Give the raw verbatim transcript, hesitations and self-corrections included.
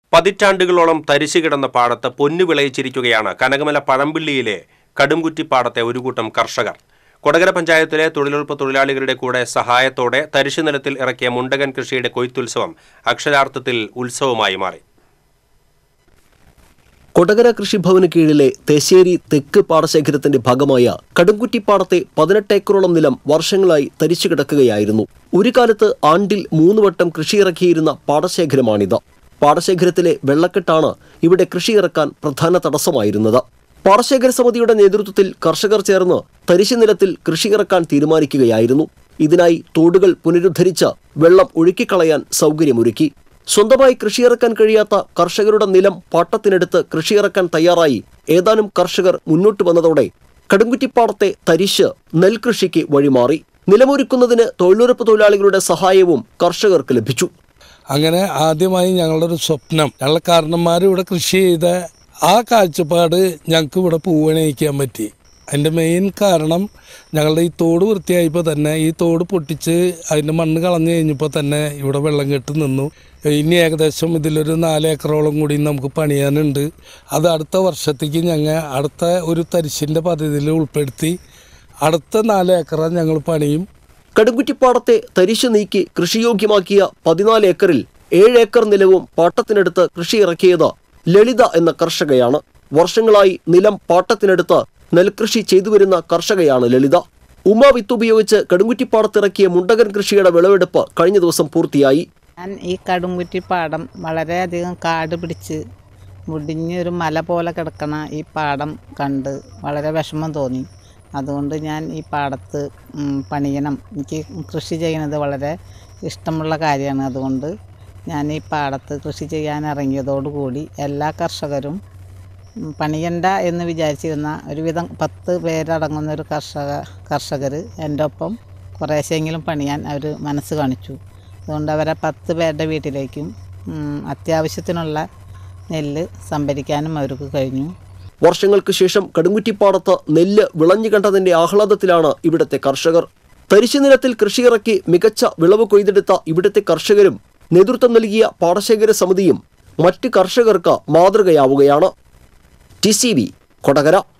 പതിറ്റാണ്ടുകളോളം തരിശു കിടന്ന പാടത്ത് പൊന്നു വിളയിച്ചിരിക്കുകയാണ് കനകമല പഴമ്പിള്ളിയിലെ കടുംകുറ്റിപ്പാടത്തെ ഒരു കൂട്ടം കർഷകർ. കൊടകര പഞ്ചായത്തിലെ തൊഴിലുറപ്പ് തൊഴിലാളികളുടെ കൂടെ സഹായത്തോടെ തരിശു നിലത്തിൽ ഇറക്കിയ മുണ്ടകൻ കൃഷിയുടെ കൊയ്ത്തുത്സവം അക്ഷരാർത്ഥത്തിൽ ഉത്സവമായി മാറി. കൊടകര കൃഷിഭവന് കീഴിലെ തേശ്ശേരി തെക്ക് പാടശേഖരത്തിന്റെ ഭാഗമായ കടുംകുറ്റിപ്പാടത്തെ പതിനെട്ട് ഏക്കറോളം നിലം വർഷങ്ങളായി തരിച്ചു കിടക്കുകയായിരുന്നു. ഒരു കാലത്ത് ആണ്ടിൽ മൂന്ന് വട്ടം കൃഷിയിറക്കിയിരുന്ന പാടശേഖരമാണിത്. പാടശേഖരത്തിലെ വെള്ളക്കെട്ടാണ് ഇവിടെ കൃഷിയിറക്കാൻ പ്രധാന തടസ്സമായിരുന്നത്. പാടശേഖര സമിതിയുടെ നേതൃത്വത്തിൽ കർഷകർ ചേർന്ന് തരിശു നിലത്തിൽ കൃഷിയിറക്കാൻ തീരുമാനിക്കുകയായിരുന്നു. ഇതിനായി തോടുകൾ പുനരുദ്ധരിച്ച് വെള്ളം ഒഴുക്കിക്കളയാൻ സൗകര്യമൊരുക്കി. സ്വന്തമായി കൃഷിയിറക്കാൻ കഴിയാത്ത കർഷകരുടെ നിലം പാട്ടത്തിനെടുത്ത് കൃഷിയിറക്കാൻ തയ്യാറായി ഏതാനും കർഷകർ മുന്നോട്ട് വന്നതോടെ കടുംകുറ്റിപ്പാടത്തെ തരിശ് നെൽകൃഷിക്ക് വഴിമാറി. നിലമൊരുക്കുന്നതിന് തൊഴിലുറപ്പ് തൊഴിലാളികളുടെ സഹായവും കർഷകർക്ക് ലഭിച്ചു. അങ്ങനെ ആദ്യമായി ഞങ്ങളുടെ ഒരു സ്വപ്നം, ഞങ്ങളുടെ കാരണന്മാർ ഇവിടെ കൃഷി ചെയ്ത ആ കാഴ്ചപ്പാട് ഞങ്ങൾക്ക് ഇവിടെ പൂവണിയിക്കാൻ പറ്റി. അതിൻ്റെ മെയിൻ കാരണം ഞങ്ങളുടെ ഈ തോട് വൃത്തിയായപ്പോൾ തന്നെ ഈ തോട് പൊട്ടിച്ച് അതിൻ്റെ മണ്ണ് കളഞ്ഞു കഴിഞ്ഞപ്പോൾ തന്നെ ഇവിടെ വെള്ളം കെട്ടി നിന്നു. ഇനി ഏകദേശം ഇതിലൊരു നാല് ഏക്കറോളം കൂടി നമുക്ക് പണിയാനുണ്ട്. അത് അടുത്ത വർഷത്തേക്ക് ഞങ്ങൾ അടുത്ത ഒരു തരിശിൻ്റെ പദ്ധതിയിൽ ഉൾപ്പെടുത്തി അടുത്ത നാല് ഏക്കറ ഞങ്ങൾ പണിയും. കടുംകുറ്റിപ്പാടത്തെ തരിശു നീക്കി കൃഷിയോഗ്യമാക്കിയ പതിനാല് ഏക്കറിൽ ഏഴ് ഏക്കർ നിലവും പാട്ടത്തിനെടുത്ത് കൃഷിയിറക്കിയത് ലളിത എന്ന കർഷകയാണ്. വർഷങ്ങളായി നിലം പാട്ടത്തിനെടുത്ത് നെൽകൃഷി ചെയ്തുവരുന്ന കർഷകയാണ് ലളിത. ഉമ വിത്തുപയോഗിച്ച് കടുംകുറ്റിപ്പാടത്തിറക്കിയ മുണ്ടകൻ കൃഷിയുടെ വിളവെടുപ്പ് കഴിഞ്ഞ ദിവസം പൂർത്തിയായി. ഞാൻ ഈ കടുംകുറ്റിപ്പാടം വളരെയധികം കാട് പിടിച്ച് മുടിഞ്ഞൊരു മല പോലെ കിടക്കണ ഈ പാടം കണ്ട് വളരെ വിഷമം തോന്നി. അതുകൊണ്ട് ഞാൻ ഈ പാടത്ത് പണിയണം, എനിക്ക് കൃഷി ചെയ്യുന്നത് വളരെ ഇഷ്ടമുള്ള കാര്യമാണ്. അതുകൊണ്ട് ഞാൻ ഈ പാടത്ത് കൃഷി ചെയ്യാൻ ഇറങ്ങിയതോടുകൂടി എല്ലാ കർഷകരും പണിയണ്ട എന്ന് വിചാരിച്ചിരുന്ന ഒരുവിധം പത്ത് പേരടങ്ങുന്ന ഒരു കർഷക കർഷകർ എൻ്റെ ഒപ്പം കുറേശ്ശെങ്കിലും പണിയാൻ അവർ മനസ്സ് കാണിച്ചു. അതുകൊണ്ട് അവരെ പത്ത് പേരുടെ വീട്ടിലേക്കും അത്യാവശ്യത്തിനുള്ള നെല്ല് സംഭരിക്കാനും അവർക്ക് കഴിഞ്ഞു. വർഷങ്ങൾക്ക് ശേഷം കടുംകുറ്റിപ്പാടത്ത് നെല്ല് വിളഞ്ഞു കണ്ടതിന്റെ ആഹ്ലാദത്തിലാണ് ഇവിടുത്തെ കർഷകർ. തരിശു നിലത്തിൽ കൃഷിയിറക്കി മികച്ച വിളവ് കൊയ്തെടുത്ത ഇവിടുത്തെ കർഷകരും നേതൃത്വം നൽകിയ പാടശേഖര സമിതിയും മറ്റ് കർഷകർക്ക് മാതൃകയാവുകയാണ്. T C V Kodakara.